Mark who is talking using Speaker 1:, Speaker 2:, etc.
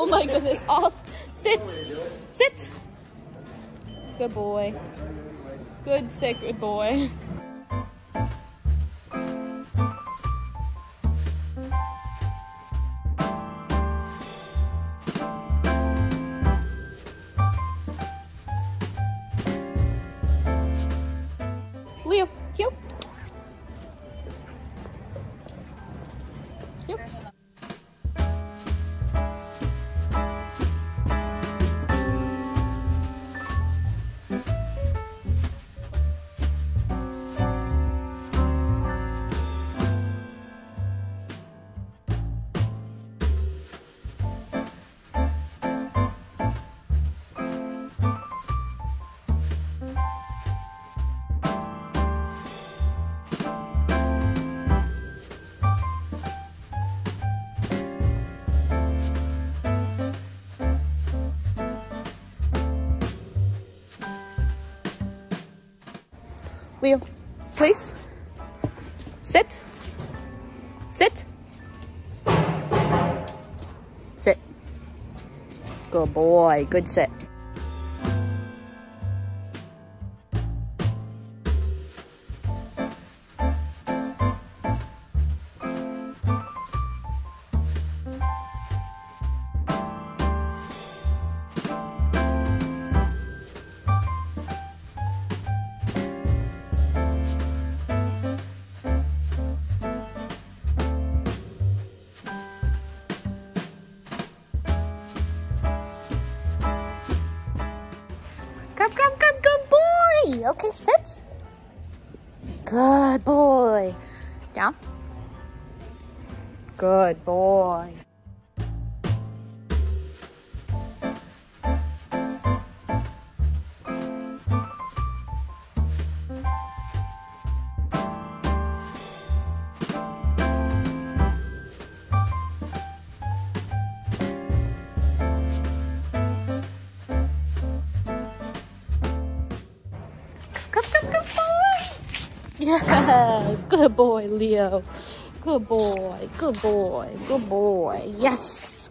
Speaker 1: Oh my goodness, off. Sit. Sit. Good boy. Good sit, good boy. Leo, you. You. Leo, please. Sit. Sit. Sit. Good boy. Good sit. Come, good boy. Okay, sit. Good boy. Down. Good boy. Yes, good boy, Leo. Good boy, good boy, good boy. Yes.